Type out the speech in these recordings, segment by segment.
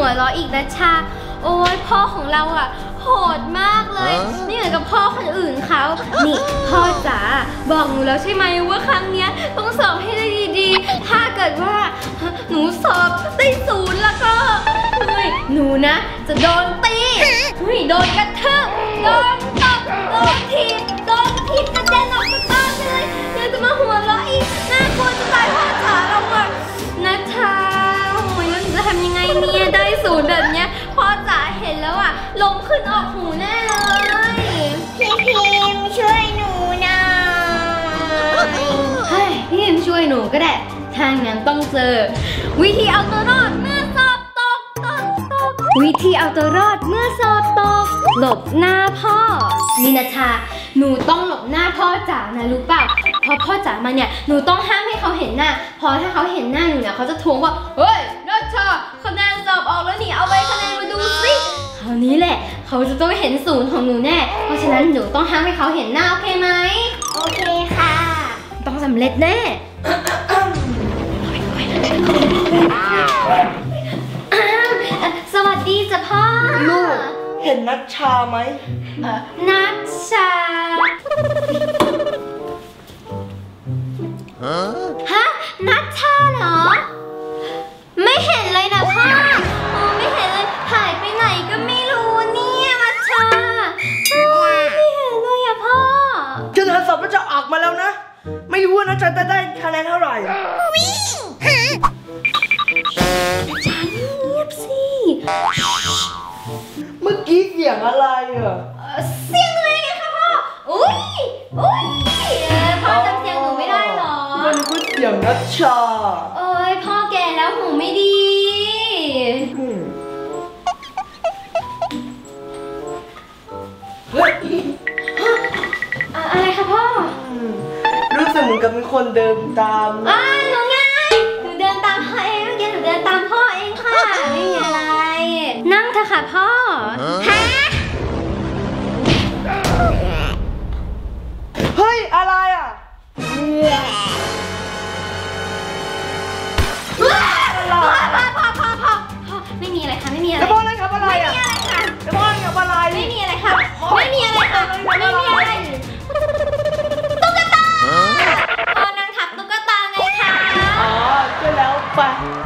วเราะอีกนะชาโอ้ยพ่อของเราอะโหดมากเลยไม่เหมือนกับพ่อคนอื่นเขานี่พ่อจ๋าบอกหนูแล้วใช่ไหมว่าครั้งเนี้ยต้องสอบให้ได้ดีๆถ้าเกิดว่าหนูสอบได้0แล้วก็หนูนะจะโดนตีโดนกระทืบโดนตบโดนถีบกระเด็นออกจากบ้านเลยยังจะมาหัวเราะอีกน่ากลัวจะตายพ่อจ๋าเราอะนะชาโอ้ยแล้วหนูจะทำยังไงเนี่ยได้0แบบเนี้ยพ่อจ๋าเห็นแล้วอะลมขึ้นออกหูแน่เลยพี่พิมช่วยหนูหน่อยพี่พิมช่วยหนูก็ได้ถ้างั้นต้องเจอวิธีเอาตัวรอดเมื่อสอบตกวิธีเอาตัวรอดเมื่อสอบตกหลบหน้าพ่อนี่นะชาหนูต้องหลบหน้าพ่อจ๋านะรู้เปล่าพอพ่อจ๋ามาเนี่ยหนูต้องห้ามให้เขาเห็นหน้าพอถ้าเขาเห็นหน้าหนูเนี่ยเขาจะทวงว่าเฮ้ยนัชชาคะแนนสอบออกแล้วนี่เอาใบคะแนนมาดูสิคราวนี้แหละเขาจะต้องเห็น0ของหนูแน่เพราะฉะนั้นหนูต้องห้ามให้เขาเห็นหน้าโอเคไหมโอเคค่ะต้องสำเร็จแน่สวัสดีจ้ะพ่อลูกเห็นนัชชาไหมนัชชาฮะนัชชาเหรอไม่เห็นเลยนะพ่อไม่เห็นเลยหายไปไหนก็ไม่รู้เนี่ยนัชชาไม่เห็นเลยอะพ่อคะแนนสอบนัชชาออกมาแล้วนะไม่รู้ว่านัชชาจะได้คะแนนเท่าไหร่วิ่งชาเงียบสิเมื่อกี้เสียงอะไรอ่ะเสียงอะไรกันคะพ่ออุ้ยพ่อจำเสียงหนูไม่ได้หรอมันก็เสียงนัชชาโอ้ยพ่อแก่แล้วหูไม่ดีอะไรคะพ่อรู้สึกเหมือนกับมีคนเดินตามหนูไงหนูเดินตามพ่อเองเมื่อกี้หนูเดินตามพ่อเองค่ะไม่มีอะไรนั่งเถอะค่ะพ่อฮะเฮ้ยอะไรอ่ะพ่อไม่มีอะไรค่ะไม่มีอะไรแล้วพ่อเล่นกับอะไรอ่ะไม่มีอะไรค่ะแล้วพ่อเล่นกับอะไรไม่มีอะไรค่ะไม่มีอะไรค่ะไม่มีอะไรตุ๊กตาพ่อนั่งทับตุ๊กตาไงคะก็แล้วไป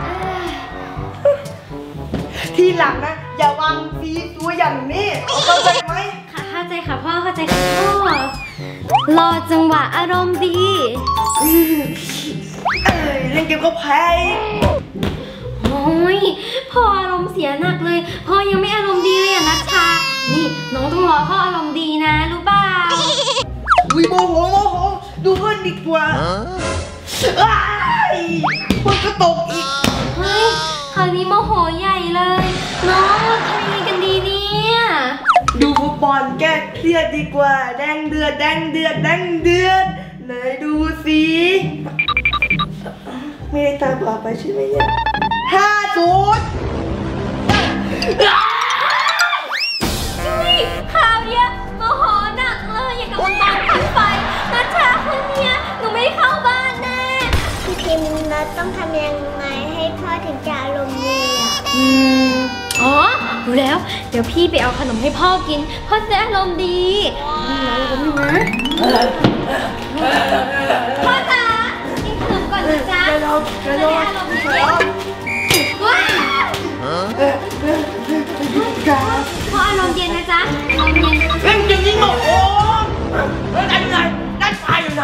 ทีหลังนะอย่าวางซีตัวอย่างนี้เข้าใจไหมค่ะเข้าใจค่ะพ่อเข้าใจค่ะพ่อรอจังหวะอารมณ์ดีเล่นเกมก็แพ้โอ้ยพ่ออารมณ์เสียหนักเลยพ่อยังไม่อารมณ์ดีเลยนัชชานี่น้องต้องรอพ่ออารมณ์ดีนะรู้เปล่าโมโหดูเพื่อนดีกว่ามันก็ตกอีกเฮ้ยคราวนี้โมโหใหญ่เลยน้องทำยังไงกันดีเนี่ยดูฟุตบอลแก้เครียดดีกว่าแดงเดือดไหนดูสิไม่ได้ตาบอดไปใช่ไหมเนี่ย5-0 ข่าวเนี้ยโมโหหนักเลยอย่างกับอุบัติเหตุไฟนัชชาคนเนี้ยหนูไม่เข้าบ้านแน่พี่พิมพ์เราต้องทำยังไงให้พ่อถึงจะอารมณ์ดีรู้แล้วเดี๋ยวพี่ไปเอาขนมให้พ่อกินพ่อจะอารมณ์ดีพ่อจ๋ากินขนมก่อนนะจ๊ะจะได้อารมณ์ดีว้าวพ่ออารมณ์เย็นนะจ๊ะอารมณ์เย็นเล่นจริงๆโอ้แล้วนักตายอยู่ไหน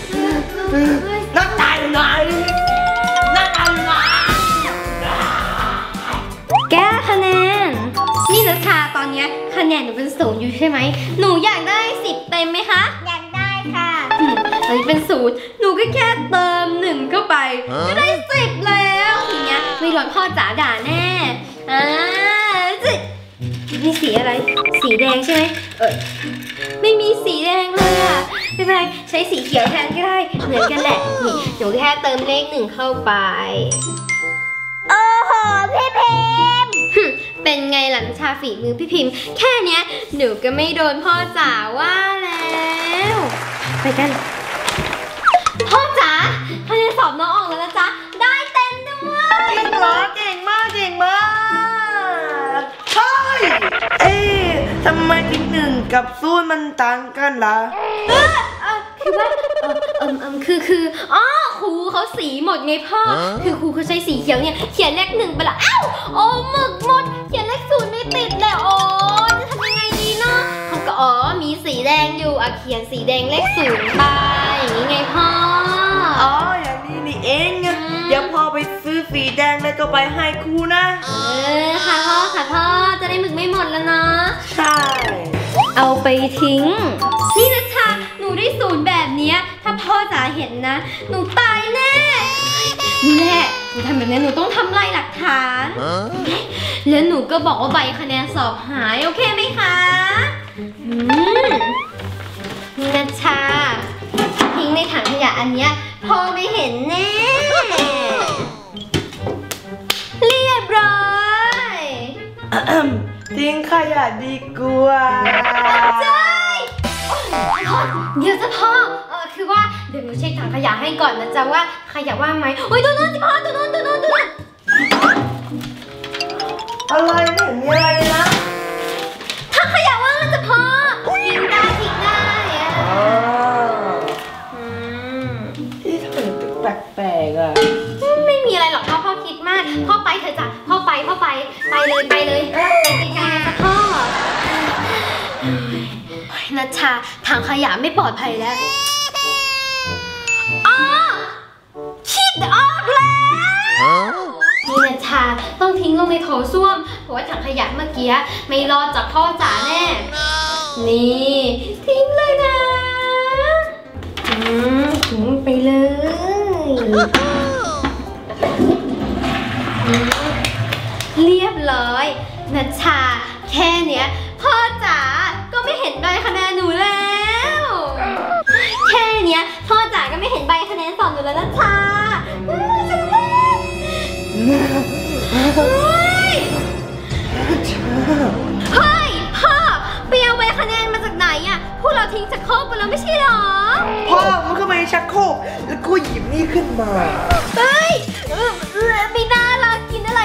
แก้คะแนนนี่นัชชาตอนนี้คะแนนหนูเป็น0อยู่ใช่ไหมหนูอยากได้10เต็มไหมคะอยากได้ค่ะตอนนี้เป็น0หนูก็แค่เติม1เข้าไปก็ได้10แล้วทีเนี้ยไม่โดนพ่อจ๋าด่าแน่มีสีอะไรสีแดงใช่ไหมไม่มีสีแดงเลยอ่ะไม่เป็นไรใช้สีเขียวแทนก็ได้เหมือนกันแหละนี่หนูแค่เติมเลข1เข้าไปโอ้โหพี่พิมพ์เป็นไงหลังชาฝีมือพี่พิมพ์แค่เนี้ยหนูก็ไม่โดนพ่อจ๋าว่าแล้วไปกันพ่อจ๋าคะแนนสอบน้องออกแล้วนะจ๊ะได้เต็มด้วยจริงเหรอเก่งมากทำไมที่1กับ0มันต่างกันล่ะคือว่าคืออ๋อครูเขาสีหมดไงพ่อคือครูเขาใช้สีเขียวเนี่ยเขียนเลข1ไปละอ้าวโอ้หมึกหมดเขียนเลข0ไม่ติดเลยโอ้จะทำยังไงดีเนาะเขาก็มีสีแดงอยู่เขียนสีแดงเลข0ไปอย่างนี้ไงพ่ออย่างนี้นี่เองเดี๋ยวพ่อไปซื้อสีแดงแล้วก็ไปให้ครูนะค่ะพ่อจะได้หมึกไม่หมดแล้วนะใช่เอาไปทิ้งนี่นะชาหนูได้0แบบนี้ถ้าพ่อจ๋าเห็นนะหนูตายแน่นี่แหละหนูทำแบบนี้หนูต้องทำลายหลักฐานแล้วหนูก็บอกว่าใบคะแนนสอบหายโอเคไหมคะนี่นะชาทิ้งในถังขยะอันเนี้ยพ่อไม่เห็นแน่เรียบร้อยทิ้งขยะดีกว่าใช่เดี๋ยวจะพ่อคือว่าเดี๋ยวหนูเช็คถังขยะให้ก่อนนะจ๊ะว่าขยะว่างไหมโอ้ยตัวนู้นสิพ่อตัวนู้นอะไรไม่เห็นมีอะไรเลยนะถังขยะว่างนะจ๊ะพ่อทิ้งได้ที่ทำเป็นแปลกไม่มีอะไรหรอกพ่อคิดมากพ่อไปเถอะจ้ะพ่อไปเลยไปไกลๆนะพ่อนัชชาทางขยะไม่ปลอดภัยแล้วคิดออกแล้วนี่นัชชาต้องทิ้งลงในโถส้วมเพราะว่าถังขยะเมื่อกี้ไม่รอดจากพ่อจ๋าแน่นี่ทิ้งเลยนะทิ้งไปเลยเรียบร้อยนัชชาแค่เนี้ยพ่อจ๋าก็ไม่เห็นใบคะแนนหนูแล้วแค่เนี้ยพ่อจ๋าก็ไม่เห็นใบคะแนนสอบหนูแล้วนัชชาเฮ้ยพ่อไปเอาใบคะแนนมาจากไหนอ่ะพวกเราทิ้งชักโครกไปแล้วไม่ใช่หรอพ่อมันก็ไม่ชักโครกแล้วก็หยิบนี่ขึ้นมาเฮ้ยไม่น่าละกินอะไร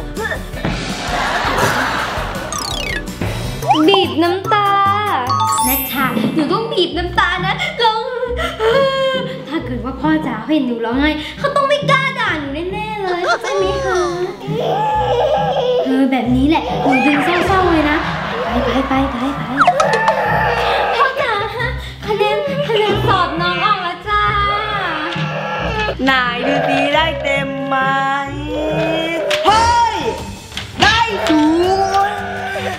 บีบน้ำตานัชชาหนูต้องบีบน้ำตานะร้องถ้าเกิดว่าพ่อจ๋าเห็นหนูร้องไห้เขาต้องไม่กล้าด่าหนูแน่ๆเลยใช่ไหมคะแบบนี้แหละหนูดึงเศร้าๆเลยนะไปพ่อจ๋าคะแนนสอบน้องออกแล้วจ้านายดูดีได้เต็มไหมเฮ้ยได้ศูนย์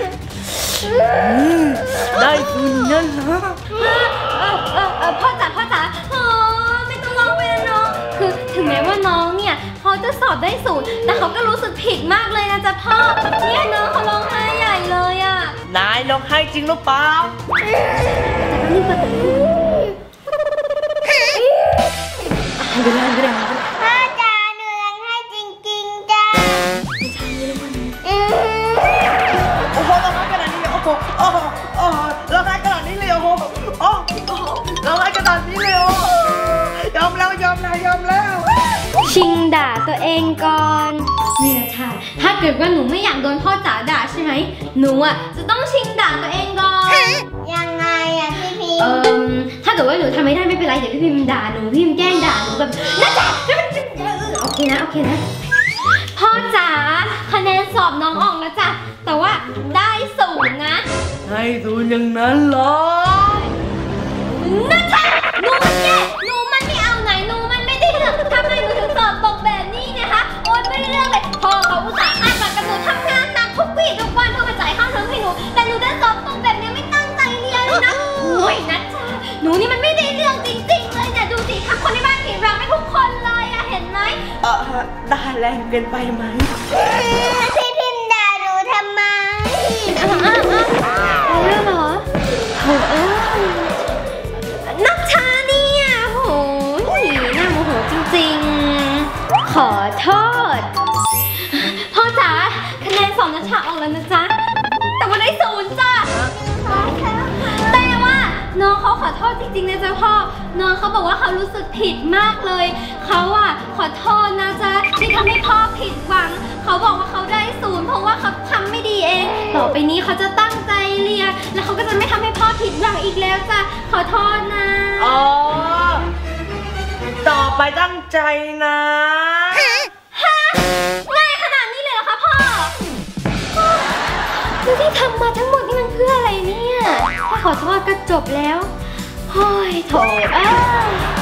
ได้ศูนย์นั่นนะพ่อจ๋าไม่ต้องร้องไปนะน้องคือถึงแม้ว่าน้องเนี่ยเขาจะสอบได้ศูนย์แต่เขาก็รู้สึกผิดมากเลยนะจ๊ะพ่อเนี่ยน้องเขาร้องไห้ใหญ่เลยอ่ะนายร้องไห้จริงหรือเปล่าพ่อจ๋าหนูร้องไห้จริงๆจ้าโอ้โหร้องไห้ขนาดนี้เลยโอ้โหร้องไห้ขนาดนี้เลยโอ้โหร้องไห้ขนาดนี้เลยโอ้ยอมแล้วชิงด่าตัวเองก่อนเนี่ยค่ะถ้าเกิดว่าหนูไม่อยากโดนพ่อจ๋าด่าใช่ไหมหนูอ่ะจะต้องชิงด่าตัวเองก่อนยังไงอ่ะพี่พิมถ้าเกิดว่าหนูทำไม่ได้ไม่เป็นไรเดี๋ยวพี่พิมด่าหนูพี่พิมแกล้งด่าหนูแบบน่าจ๋าโอเคนะพ่อจ๋าคะแนนสอบน้องออกแล้วจ้ะแต่ว่าได้ศูนย์นะได้ศูนย์อย่างนั้นเหรอนะจ๊ะหนูมันไม่เอาไหนหนูมันไม่ได้เรื่องทำไมหนูถึงสอบตกแบบนี้นะคะโอ๊ยไม่ได้เรื่องเลยพ่อเขาอุตส่าห์คาดหวังกับหนูทำงานหนักทุกวี่ทุกวันเพื่อมาจ่ายค่าเทอมให้หนูแต่หนูได้สอบตกแบบนี้ไม่ตั้งใจเรียนเลยนะโอ้ยนะจ๊ะหนูนี่มันไม่ได้เรื่องจริงๆเลยเนี่ยดูสิทำคนในบ้านผิดหวังไปทุกคนเลยอะเห็นไหมด่าแรงเกินไปไหมพี่พิมด่าหนูทำไมเรื่องเหรอโถ่นัชชาเนี่ยโหน่าโมโหจริงๆขอโทษพ่อจ๋าคะแนนสอบนัชชาออกแล้วนะจ๊ะแต่ว่าได้ศูนย์จ้ะแต่ว่าน้องเขาขอโทษจริงๆนะจ๊ะพ่อน้องเขาบอกว่าเขารู้สึกผิดมากเลยเขาอะขอโทษนะจ๊ะที่ทำให้พ่อผิดหวังเขาบอกว่าเขาได้ศูนย์เพราะว่าเขาทำไม่ดีเองต่อไปนี้เขาจะตั้งใจเลียแล้วเขาก็จะไม่ทำให้พ่อผิดหวังอีกแล้วจ้ะขอโทษนะอ๋อต่อไปตั้งใจนะฮะง่ายขนาดนี้เลยเหรอคะพ่อแล้วที่ทำมาทั้งหมดนี่มันเพื่ออะไรเนี่ยแค่ขอโทษก็จบแล้วโอ้ยโถ